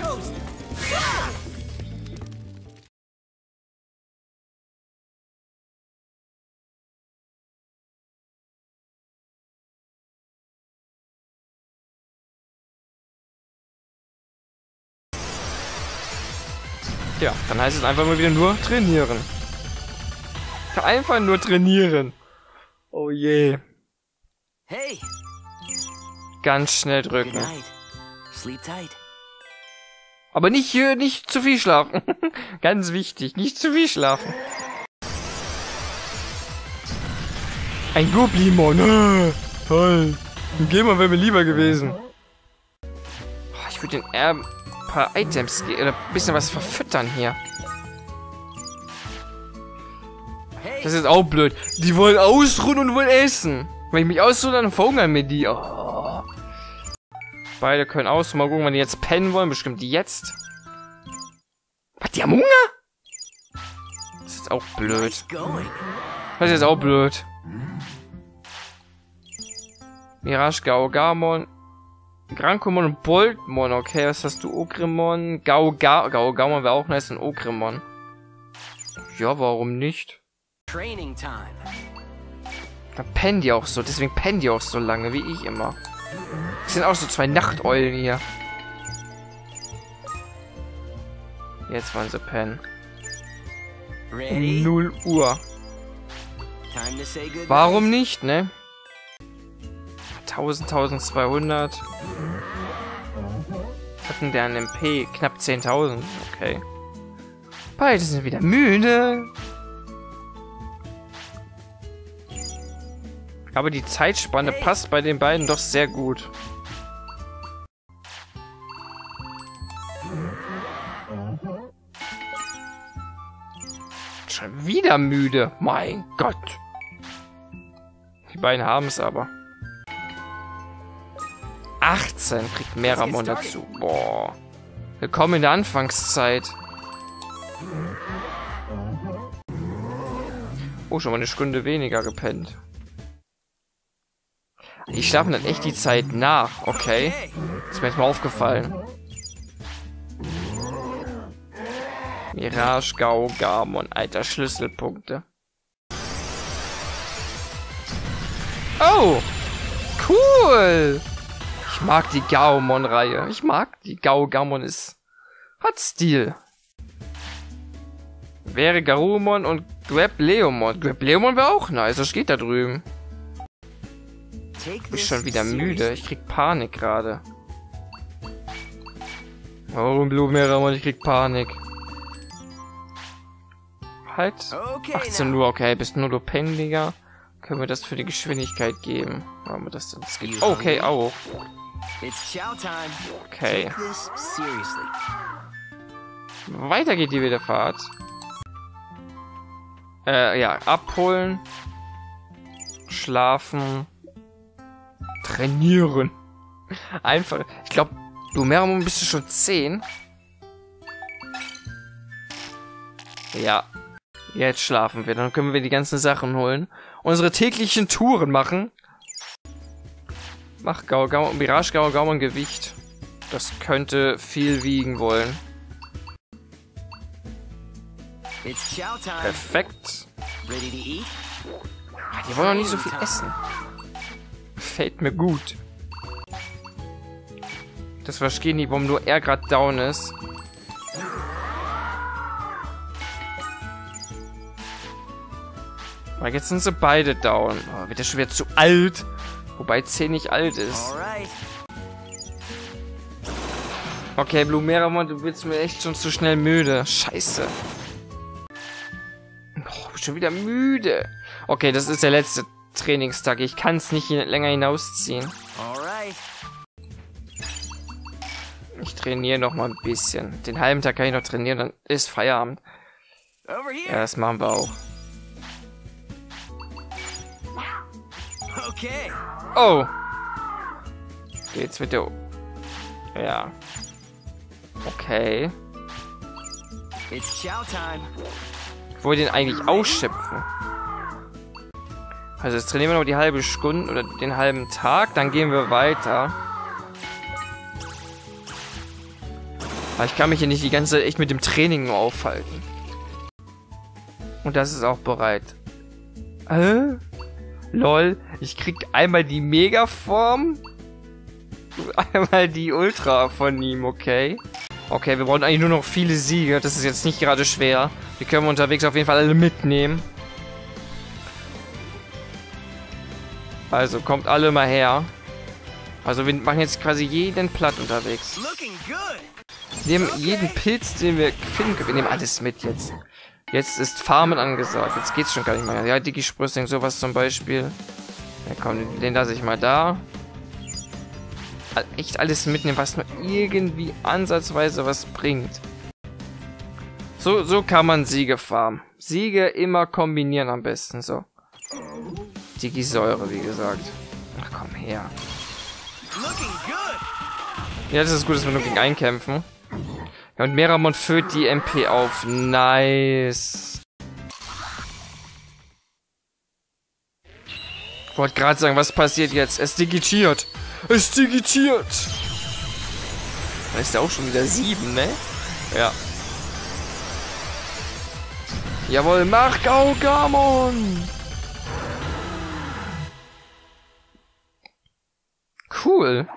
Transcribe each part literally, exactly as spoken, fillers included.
Ja, dann heißt es einfach mal wieder nur trainieren. Einfach nur trainieren. Oh je. Hey. Ganz schnell drücken. Good night. Sleep tight. Aber nicht hier, nicht zu viel schlafen. Ganz wichtig, nicht zu viel schlafen. Ein Goblimon. Ah, toll. Ein Gamer wäre mir lieber gewesen. Oh, ich würde den eher ein paar Items oder ein bisschen was verfüttern hier. Das ist auch blöd. Die wollen ausruhen und wollen essen. Wenn ich mich ausruhe, dann verhungern mir die. Oh. Beide können ausruhen. Mal gucken, wenn die jetzt pennen wollen. Bestimmt die jetzt. Was, die haben Hunger? Das ist auch blöd. Das ist jetzt auch blöd. Mirage, Gaugamon, Grankomon und Boltmon. Okay, was hast du? Ogremon, Gauga, Gaugamon wäre auch nice, ein Ogremon. Ja, warum nicht? Training time. Da pennen die auch so, deswegen pennen die auch so lange, wie ich immer. Das sind auch so zwei Nachteulen hier. Jetzt wollen sie pennen. Um null Uhr. Warum nicht, ne? tausend, tausendzweihundert. Was hat denn der an M P? Knapp zehntausend. Okay. Beide sind wieder müde. Aber die Zeitspanne passt bei den beiden doch sehr gut. Schon wieder müde. Mein Gott. Die beiden haben es aber. achtzehn kriegt Meramon dazu. Boah. Willkommen in der Anfangszeit. Oh, schon mal eine Stunde weniger gepennt. Die schlafen dann echt die Zeit nach. Okay. Ist mir jetzt mal aufgefallen. Mirage, Gaugamon. Alter, Schlüsselpunkte. Oh! Cool! Ich mag die Gaomon-Reihe. Ich mag die Gaugamon. Ist... hat Stil. Wäre Garurumon und Gwebleomon. Gwebleomon wäre auch nice. Das geht da drüben. Ich bin schon wieder müde. Ich krieg Panik gerade. Warum Blumeramon? Ich krieg Panik. Halt. achtzehn Uhr. Okay, bist nur du pendiger. Können wir das für die Geschwindigkeit geben? Machen wir das denn? Das geht. Okay, auch. Okay. Weiter geht die Wiederfahrt. Äh, ja, abholen. Schlafen. Trainieren. Einfach. Ich glaube, du Meramon bist du schon zehn. Ja. Jetzt schlafen wir. Dann können wir die ganzen Sachen holen. Unsere täglichen Touren machen. Mach Gaugamon, Mirage Gaugamon Gewicht. Das könnte viel wiegen wollen. Perfekt. Die wollen noch nicht so viel essen. Fällt mir gut. Das verstehen die, warum nur er gerade down ist. Weil jetzt sind sie beide down. Oh, wird er schon wieder zu alt. Wobei zehn nicht alt ist. Okay, Blumeramon, du bist mir echt schon zu schnell müde. Scheiße. Oh, bin schon wieder müde. Okay, das ist der letzte Trainingstag. Ich kann es nicht länger hinausziehen. Ich trainiere noch mal ein bisschen. Den halben Tag kann ich noch trainieren, dann ist Feierabend. Ja, das machen wir auch. Oh. Jetzt wird der... Ja. Okay. Ich wollte den eigentlich ausschöpfen. Also jetzt trainieren wir noch die halbe Stunde oder den halben Tag, dann gehen wir weiter. Aber ich kann mich hier nicht die ganze Zeit echt mit dem Training nur aufhalten. Und das ist auch bereit. Äh? Lol, ich krieg einmal die Megaform. Einmal die Ultra von ihm, okay. Okay, wir brauchen eigentlich nur noch viele Siege. Das ist jetzt nicht gerade schwer. Die können wir unterwegs auf jeden Fall alle mitnehmen. Also, kommt alle mal her. Also, wir machen jetzt quasi jeden platt unterwegs. Wir nehmen jeden Pilz, den wir finden können. Wir nehmen alles mit jetzt. Jetzt ist Farmen angesagt. Jetzt geht's schon gar nicht mehr. Ja, Digi-Sprössling, sowas zum Beispiel. Ja, komm, den lasse ich mal da. Echt alles mitnehmen, was nur irgendwie ansatzweise was bringt. So, so kann man Siege farmen. Siege immer kombinieren am besten, so. Digi-Säure, wie gesagt. Ach, komm her. Ja, das ist gut, dass wir nur gegen einkämpfen. Ja, und Meramon füllt die M P auf. Nice. Ich wollte gerade sagen, was passiert jetzt? Es digitiert. Es digitiert. Da ist ja auch schon wieder sieben, ne? Ja. Jawohl, mach Gaugamon! Cool.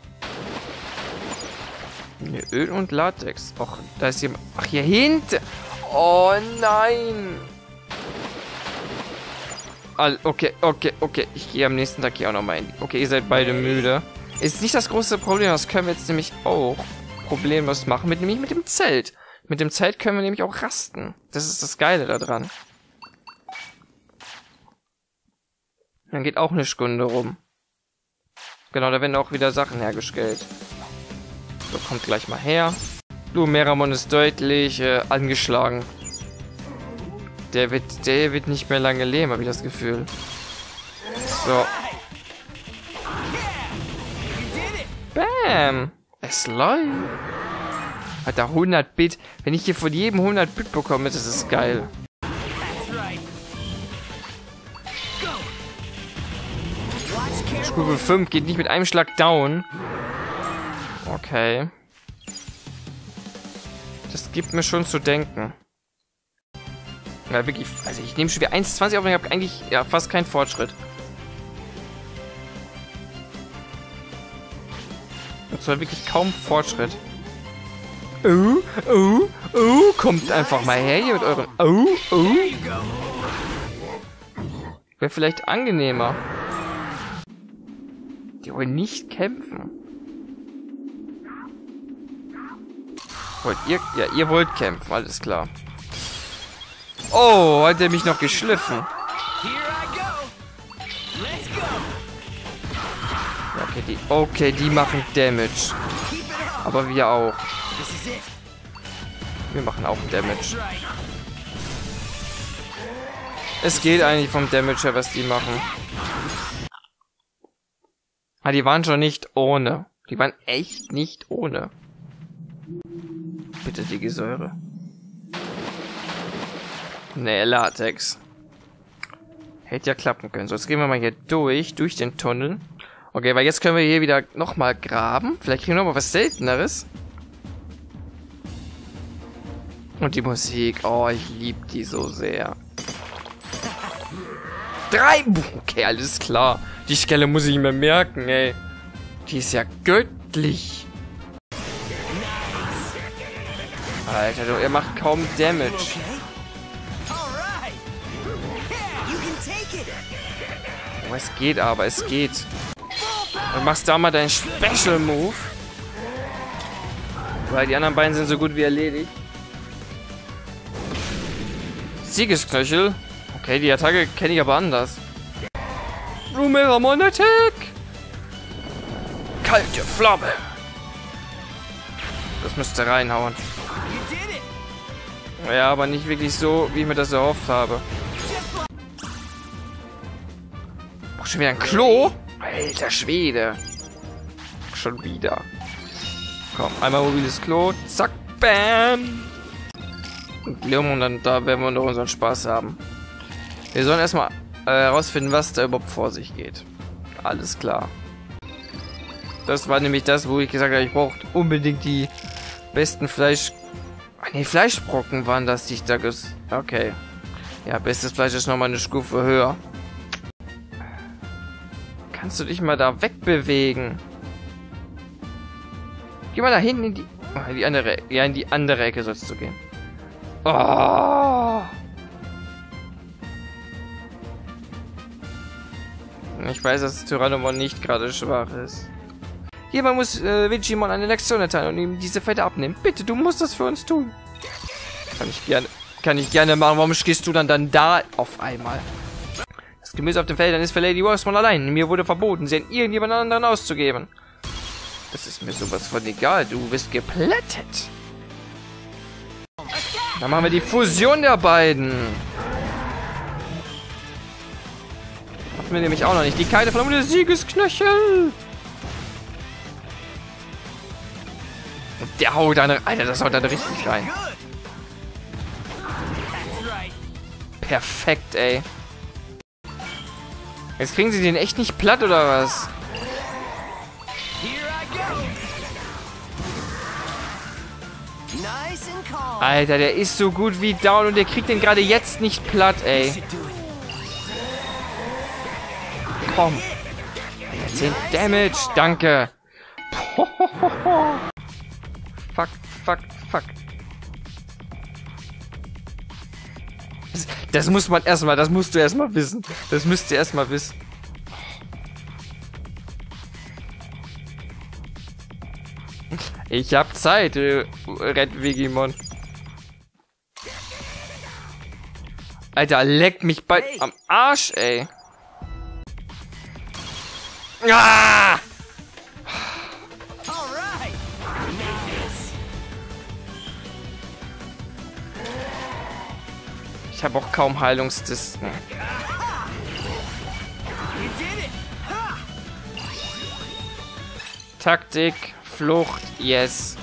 Ne, Öl und Latex. Och, da ist jemand. Ach, hier hinten. Oh nein. All, okay, okay, okay. Ich gehe am nächsten Tag hier auch nochmal hin. Okay, ihr seid beide müde. Ist nicht das große Problem. Das können wir jetzt nämlich auch problemlos machen. Mit, nämlich mit dem Zelt. Mit dem Zelt können wir nämlich auch rasten. Das ist das Geile daran. Dann geht auch eine Stunde rum. Genau, da werden auch wieder Sachen hergestellt. So, kommt gleich mal her. Du, Meramon ist deutlich äh, angeschlagen. Der wird, der wird nicht mehr lange leben, habe ich das Gefühl. So. Bam! Es läuft. Hat er hundert Bit. Wenn ich hier von jedem hundert Bit bekomme, das ist geil. Stufe fünf geht nicht mit einem Schlag down. Okay. Das gibt mir schon zu denken. Ja, wirklich. Also ich nehme schon wieder eins Komma zwanzig auf und ich habe eigentlich ja fast keinen Fortschritt. Und zwar wirklich kaum Fortschritt. Oh, oh, oh, kommt einfach mal her hier mit euren... Oh, oh. Wäre vielleicht angenehmer. Die wollen nicht kämpfen. Wollt ihr... Ja, ihr wollt kämpfen, alles klar. Oh, hat er mich noch geschliffen. Ja, okay, die... Okay, die machen Damage. Aber wir auch. Wir machen auch Damage. Es geht eigentlich vom Damage her, was die machen. Ah, die waren schon nicht ohne. Die waren echt nicht ohne. Bitte die Säure. Nee, Latex. Hätte ja klappen können. So, jetzt gehen wir mal hier durch, durch den Tunnel. Okay, weil jetzt können wir hier wieder nochmal graben. Vielleicht kriegen wir noch mal was Selteneres. Und die Musik. Oh, ich liebe die so sehr. Drei. Okay, alles klar. Die Stelle muss ich mir merken, ey. Die ist ja göttlich. Alter, du, er macht kaum Damage. Oh, es geht aber, es geht. Du machst da mal deinen Special Move. Weil die anderen beiden sind so gut wie erledigt. Siegesknöchel. Okay, die Attacke kenne ich aber anders. Meramon Attack! Kalte Flamme! Das müsste reinhauen. Ja, aber nicht wirklich so, wie ich mir das erhofft habe. Oh, schon wieder ein Klo? Alter Schwede. Schon wieder. Komm, einmal mobiles Klo. Zack, bam! Und dann da werden wir noch unseren Spaß haben. Wir sollen erstmal herausfinden, äh, was da überhaupt vor sich geht. Alles klar. Das war nämlich das, wo ich gesagt habe, ich brauche unbedingt die Besten Fleisch... Ach nee, Fleischbrocken waren das, die ich da ges... Okay. Ja, bestes Fleisch ist nochmal eine Stufe höher. Kannst du dich mal da wegbewegen? Geh mal da hinten in die... Oh, in die andere... Ja, in die andere Ecke sollst du gehen. Oh! Ich weiß, dass Tyrannomon nicht gerade schwach ist. Jemand muss äh, Vigimon eine Lektion erteilen und ihm diese Fette abnehmen. Bitte, du musst das für uns tun. Kann ich gerne, kann ich gerne machen. Warum stehst du dann dann da auf einmal? Das Gemüse auf den Feldern ist für Lady Wolfsmon allein. Mir wurde verboten, sie an irgendjemand anderen auszugeben. Das ist mir sowas von egal. Du bist geplättet. Dann machen wir die Fusion der beiden. Hatten wir nämlich auch noch nicht. Die Keile von der Siegesknöchel. Und der haut dann... Alter, das haut dann richtig rein. Perfekt, ey. Jetzt kriegen sie den echt nicht platt, oder was? Alter, der ist so gut wie down und der kriegt den gerade jetzt nicht platt, ey. Komm. zehn Damage, danke. Fuck, fuck, fuck. Das, das muss man erstmal, das musst du erstmal wissen. Das müsst ihr erstmal wissen. Ich hab Zeit, äh, Red Vigimon. Alter, leckt mich bald am Arsch, ey. Ah! Ich habe auch kaum Heilungsdisten. Taktik, Flucht, yes.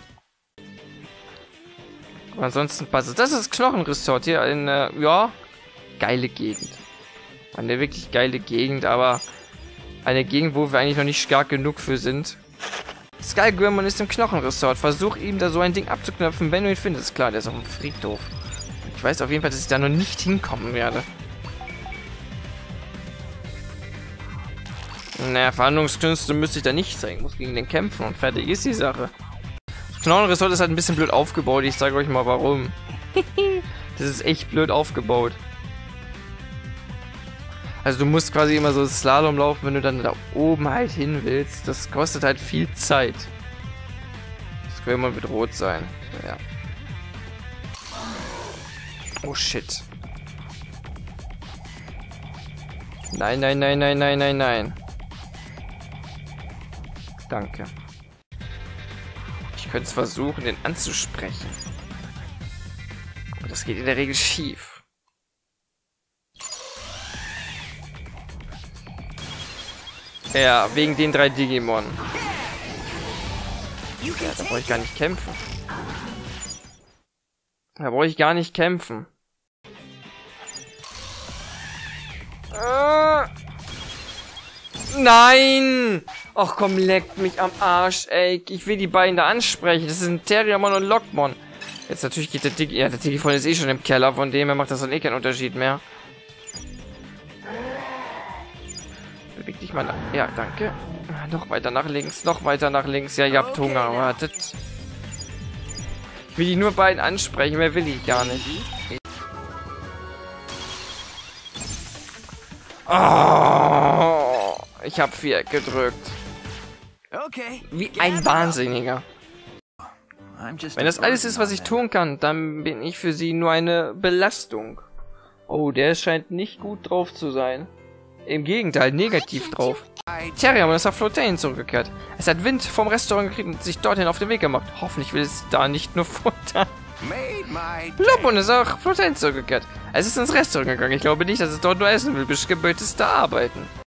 Aber ansonsten passt es. Das ist Knochenresort hier in, äh, ja, geile Gegend. Eine wirklich geile Gegend, aber eine Gegend, wo wir eigentlich noch nicht stark genug für sind. Skullgrimmon ist im Knochenresort. Versuch ihm da so ein Ding abzuknöpfen, wenn du ihn findest. Klar, der ist auf dem Friedhof. Ich weiß auf jeden Fall, dass ich da noch nicht hinkommen werde. Naja, Verhandlungskünste müsste ich da nicht zeigen. Ich muss gegen den kämpfen und fertig ist die Sache. Das Knochenresort ist halt ein bisschen blöd aufgebaut. Ich sage euch mal warum. Das ist echt blöd aufgebaut. Also du musst quasi immer so Slalom laufen, wenn du dann da oben halt hin willst. Das kostet halt viel Zeit. Das will mal mit Rot sein. Ja. Oh shit. Nein, nein, nein, nein, nein, nein, nein. Danke. Ich könnte es versuchen, den anzusprechen. Aber das geht in der Regel schief. Ja, wegen den drei Digimon. Ja, da brauche ich gar nicht kämpfen. Da brauche ich gar nicht kämpfen. Äh, nein! Ach komm, leckt mich am Arsch, ey. Ich will die beiden da ansprechen. Das sind Terriermon und Lockmon. Jetzt natürlich geht der Digi... Ja, der Digifon ist eh schon im Keller. Von dem her macht das dann eh keinen Unterschied mehr. Beweg dich mal nach... Ja, danke. Noch weiter nach links. Noch weiter nach links. Ja, ihr habt Hunger. Wartet. Ich will die nur beiden ansprechen. Mehr will ich gar nicht. Oh, ich habe vier gedrückt. Wie ein Wahnsinniger. Wenn das alles ist, was ich tun kann, dann bin ich für sie nur eine Belastung. Oh, der scheint nicht gut drauf zu sein. Im Gegenteil, negativ drauf. Terriermon ist auf Flotain zurückgekehrt. Es hat Wind vom Restaurant gekriegt und sich dorthin auf den Weg gemacht. Hoffentlich will es da nicht nur futtern. Lockmon ist auch Flotain zurückgekehrt. Es ist ins Restaurant gegangen. Ich glaube nicht, dass es dort nur essen will. Bestimmt möchte es da arbeiten.